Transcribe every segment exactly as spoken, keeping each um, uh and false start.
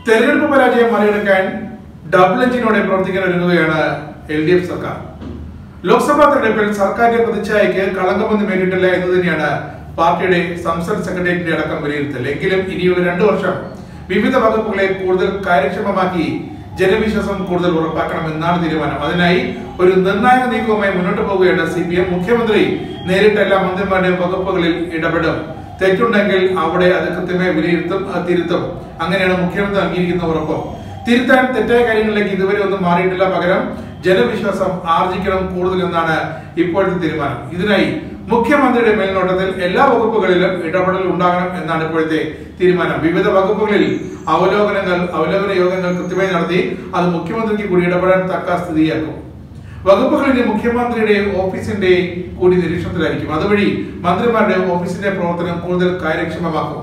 തെരഞ്ഞെടുപ്പ് പരാജയം മറികടക്കാൻ ഡബിൾ എഞ്ചിനോടെ പ്രവർത്തിക്കാൻ ഒരുങ്ങുകയാണ് എൽ ഡി എഫ് സർക്കാർ. ലോക്സഭാ തെരഞ്ഞെടുപ്പിൽ സർക്കാരിന്റെ പ്രതിച്ഛായയ്ക്ക് കളങ്കമൊന്നും നേരിട്ടില്ല എന്ന് തന്നെയാണ് പാർട്ടിയുടെ സംസ്ഥാന സെക്രട്ടേറിയറ്റിന്റെ അടക്കം വിലയിരുത്തൽ. എങ്കിലും ഇനിയുള്ള രണ്ടു വർഷം വിവിധ വകുപ്പുകളെ കൂടുതൽ കാര്യക്ഷമമാക്കി ജനവിശ്വാസം കൂടുതൽ ഉറപ്പാക്കണം എന്നാണ് തീരുമാനം. അതിനായി ഒരു നിർണായക നീക്കവുമായി മുന്നോട്ട് പോവുകയാണ് സി പി എം. മുഖ്യമന്ത്രി നേരിട്ട് എല്ലാ മന്ത്രിമാരുടെയും വകുപ്പുകളിൽ ഇടപെടും. തെറ്റുണ്ടെങ്കിൽ അവിടെ അത് കൃത്യമായി വിലയിരുത്തും, തിരുത്തും. അങ്ങനെയാണ് മുഖ്യമന്ത്രി അംഗീകരിക്കുന്ന ഉറപ്പ്. തിരുത്താൻ തെറ്റായ കാര്യങ്ങളിലേക്ക് ഇതുവരെ ഒന്നും മാറിയിട്ടില്ല. പകരം ജനവിശ്വാസം ആർജിക്കണം കൂടുതൽ എന്നാണ് ഇപ്പോഴത്തെ തീരുമാനം. ഇതിനായി മുഖ്യമന്ത്രിയുടെ മേൽനോട്ടത്തിൽ എല്ലാ വകുപ്പുകളിലും ഇടപെടൽ ഉണ്ടാകണം എന്നാണ് ഇപ്പോഴത്തെ തീരുമാനം. വിവിധ വകുപ്പുകളിൽ അവലോകനങ്ങൾ അവലോകന യോഗങ്ങൾ കൃത്യമായി നടത്തി അത് മുഖ്യമന്ത്രിക്ക് കൂടി ഇടപെടാൻ തക്ക സ്ഥിതിയാക്കും. വകുപ്പുകളിൽ മുഖ്യമന്ത്രിയുടെ ഓഫീസിന്റെ കൂടി നിരീക്ഷണത്തിലായിരിക്കും. അതുവഴി മന്ത്രിമാരുടെ ഓഫീസിന്റെ പ്രവർത്തനം കൂടുതൽ കാര്യക്ഷമമാക്കും.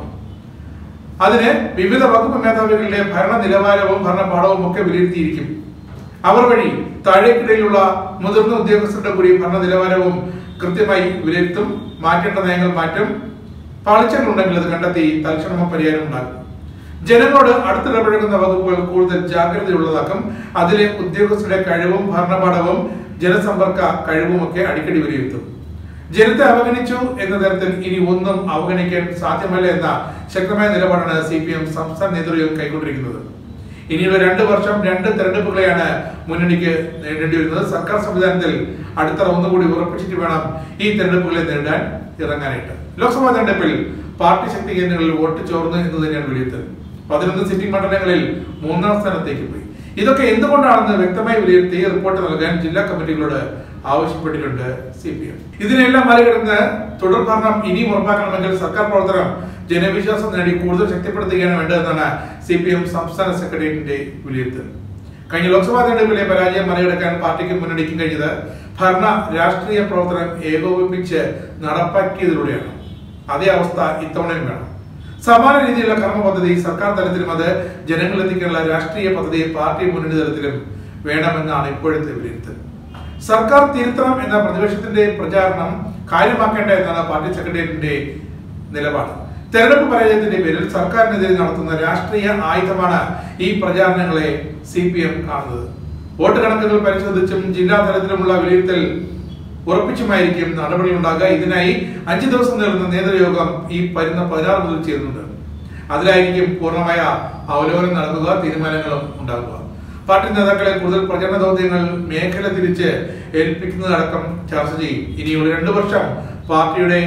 അതിന് വിവിധ വകുപ്പ് മേധാവികളുടെ ഭരണ നിലവാരവും ഭരണപാഠവും ഒക്കെ വിലയിരുത്തിയിരിക്കും. അവർ വഴി താഴേക്കിടയിലുള്ള മുതിർന്ന ഉദ്യോഗസ്ഥരുടെ കൂടി ഭരണ നിലവാരവും കൃത്യമായി വിലയിരുത്തും. മാറ്റേണ്ട നയങ്ങൾ മാറ്റും. പാളിച്ചകൾ ഉണ്ടെങ്കിൽ അത് കണ്ടെത്തി തൽക്ഷണ പരിഹാരം ഉണ്ടാകും. ജനങ്ങളോട് അടുത്തിടപഴകുന്ന വകുപ്പുകൾ കൂടുതൽ ജാഗ്രതയുള്ളതാക്കും. അതിലെ ഉദ്യോഗസ്ഥരുടെ കഴിവും ഭരണപാഠവും ജനസമ്പർക്ക കഴിവും ഒക്കെ അടിക്കടി വിലയിരുത്തും. ജനത്തെ അവഗണിച്ചു എന്ന തരത്തിൽ ഇനി ഒന്നും അവഗണിക്കാൻ സാധ്യമല്ല എന്ന ശക്തമായ നിലപാടാണ് സി പി എം സംസ്ഥാന നേതൃത്വം കൈക്കൊണ്ടിരിക്കുന്നത്. ഇനിയുള്ള രണ്ടു വർഷം രണ്ട് തെരഞ്ഞെടുപ്പുകളെയാണ് മുന്നണിക്ക് നേരിടേണ്ടി വരുന്നത്. സർക്കാർ സംവിധാനത്തിൽ അടിത്തറ ഒന്നുകൂടി ഉറപ്പിച്ചിട്ട് വേണം ഈ തെരഞ്ഞെടുപ്പുകളെ നേരിടാൻ ഇറങ്ങാനായിട്ട്. ലോക്സഭാ തെരഞ്ഞെടുപ്പിൽ പാർട്ടി ശക്തി കേന്ദ്രങ്ങളിൽ വോട്ട് ചോർന്നു എന്ന് തന്നെയാണ് വിലയിരുത്തൽ. പതിനൊന്ന് സിറ്റിംഗ് മണ്ഡലങ്ങളിൽ മൂന്നാം സ്ഥാനത്തേക്ക് പോയി. ഇതൊക്കെ എന്തുകൊണ്ടാണെന്ന് വ്യക്തമായി വിലയിരുത്തി റിപ്പോർട്ട് നൽകാൻ ജില്ലാ കമ്മിറ്റികളോട് ആവശ്യപ്പെട്ടിട്ടുണ്ട് സി പി എം. ഇതിനെല്ലാം മറികടന്ന് തുടർ ഭരണം ഇനിയും ഉറപ്പാക്കണമെങ്കിൽ സർക്കാർ പ്രവർത്തനം ജനവിശ്വാസം നേടി കൂടുതൽ ശക്തിപ്പെടുത്തുകയാണ് വേണ്ടതെന്നാണ് സി പി എം സംസ്ഥാന സെക്രട്ടേറിയറ്റിന്റെ വിലയിരുത്തൽ. കഴിഞ്ഞ ലോക്സഭാ തെരഞ്ഞെടുപ്പിലെ പരാജയം മറികടക്കാൻ പാർട്ടിക്ക് മുന്നണിക്കും കഴിഞ്ഞത് ഭരണ രാഷ്ട്രീയ പ്രവർത്തനം ഏകോപിപ്പിച്ച് നടപ്പാക്കിയതിലൂടെയാണ്. അതേ അവസ്ഥ ഇത്തവണയും വേണം. സമാന രീതിയിലുള്ള കർമ്മ പദ്ധതി സർക്കാർ തലത്തിലും അത് ജനങ്ങളിലെത്തിക്കാനുള്ള രാഷ്ട്രീയ പദ്ധതി പാർട്ടി മുന്നണി തലത്തിലും വേണമെന്നാണ് ഇപ്പോഴത്തെ വിലയിരുത്തൽ. സർക്കാർ തിരുത്തണം എന്ന പ്രതിപക്ഷത്തിന്റെ പ്രചാരണം കാര്യമാക്കേണ്ട എന്നാണ് പാർട്ടി സെക്രട്ടേറിയറ്റിന്റെ നിലപാട്. തെരഞ്ഞെടുപ്പ് പരാജയത്തിന്റെ പേരിൽ സർക്കാരിനെതിരെ നടത്തുന്ന രാഷ്ട്രീയ ആയുധമാണ് ഈ പ്രചാരണങ്ങളെ സി പി എം കാണുന്നത്. വോട്ട് കണക്കുകൾ പരിശോധിച്ചും ജില്ലാ തലത്തിലുമുള്ള വിലയിരുത്തൽ ഉറപ്പിച്ചുമായിരിക്കും നടപടികൾ ഉണ്ടാകുക. ഇതിനായി അഞ്ചു ദിവസം നീളുന്ന നേതൃയോഗം ഈ വരുന്ന പതിനാറ് മുതൽ ചേരുന്നുണ്ട്. അതിലായിരിക്കും പൂർണ്ണമായ അവലോകനം നടക്കുക, തീരുമാനങ്ങളും ഉണ്ടാകുക. പാർട്ടി നേതാക്കളെ കൂടുതൽ പ്രചരണ ദൗത്യങ്ങൾ മേഖല തിരിച്ച് ഏൽപ്പിക്കുന്നതടക്കം ചർച്ച ചെയ്യും. ഇനിയുള്ള രണ്ടു വർഷം പാർട്ടിയുടെ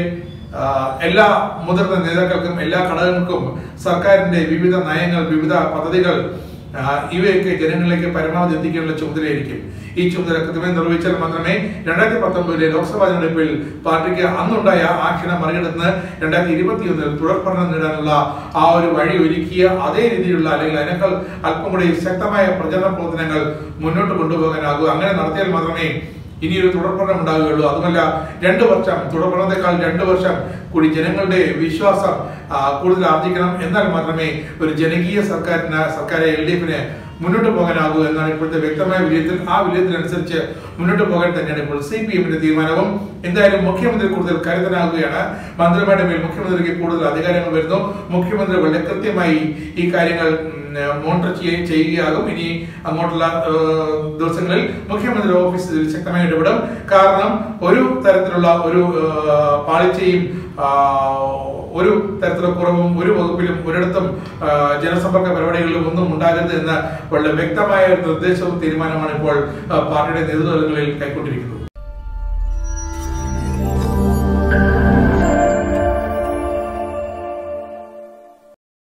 എല്ലാ മുതിർന്ന നേതാക്കൾക്കും എല്ലാ ഘടകങ്ങൾക്കും സർക്കാരിന്റെ വിവിധ നയങ്ങൾ, വിവിധ പദ്ധതികൾ ഇവയൊക്കെ ജനങ്ങളിലേക്ക് പരമാവധി എത്തിക്കാനുള്ള ചുമതലയായിരിക്കും. ഈ ചുമതല കൃത്യമായി നിർവഹിച്ചാൽ മാത്രമേ രണ്ടായിരത്തി പത്തൊമ്പതിലെ ലോക്സഭാ തെരഞ്ഞെടുപ്പിൽ പാർട്ടിക്ക് അന്നുണ്ടായ ആ ക്ഷണം മറികടന്ന് രണ്ടായിരത്തി ഇരുപത്തി ഒന്നിൽ തുടർ ഭരണം നേടാനുള്ള ആ ഒരു വഴി ഒരുക്കിയ അതേ രീതിയിലുള്ള അല്ലെങ്കിൽ അതിനേക്കാൾ അല്പം കൂടി ശക്തമായ പ്രചരണ പ്രവർത്തനങ്ങൾ മുന്നോട്ട് കൊണ്ടുപോകാനാകൂ. അങ്ങനെ നടത്തിയാൽ മാത്രമേ ഇനിയൊരു തുടർഭരണം ഉണ്ടാവുകയുള്ളൂ. അതുമല്ല, രണ്ടു വർഷം തുടർഭരണത്തെക്കാൾ രണ്ടു വർഷം കൂടി ജനങ്ങളുടെ വിശ്വാസം കൂടുതൽ ആർജിക്കണം. എന്നാൽ മാത്രമേ ഒരു ജനകീയ സർക്കാരിന് സർക്കാർ എൽ ഡി എഫിന് മുന്നോട്ട് പോകാനാകൂ എന്നാണ് ഇപ്പോഴത്തെ വ്യക്തമായ വിലയിരുത്തൽ. ആ വിലയിരുത്തലനുസരിച്ച് മുന്നോട്ട് പോകാൻ തന്നെയാണ് ഇപ്പോൾ സി പി എമ്മിന്റെ തീരുമാനവും. എന്തായാലും മുഖ്യമന്ത്രി കൂടുതൽ കരുതനാകുകയാണ്. മന്ത്രിമാരുടെ മേൽ മുഖ്യമന്ത്രിക്ക് കൂടുതൽ അധികാരങ്ങൾ വരുന്നു. മുഖ്യമന്ത്രി വളരെ കൃത്യമായി ഈ കാര്യങ്ങൾ മോണിറ്റർ ചെയ്യുകയാകും. ഇനി അങ്ങോട്ടുള്ള ദിവസങ്ങളിൽ മുഖ്യമന്ത്രി ഓഫീസ് ശക്തമായി ഇടപെടും. കാരണം ഒരു തരത്തിലുള്ള ഒരു പാളിച്ചയും ഒരു തരത്തിലുള്ള കുറവും ഒരു വകുപ്പിലും ഒരിടത്തും ജനസമ്പർക്ക പരിപാടികളിലും ഒന്നും ഉണ്ടാകരുത് എന്ന വളരെ വ്യക്തമായ നിർദ്ദേശവും തീരുമാനമാണ് ഇപ്പോൾ പാർട്ടിയുടെ നേതൃത്വങ്ങളിൽ കൈക്കൊണ്ടിരിക്കുന്നത്.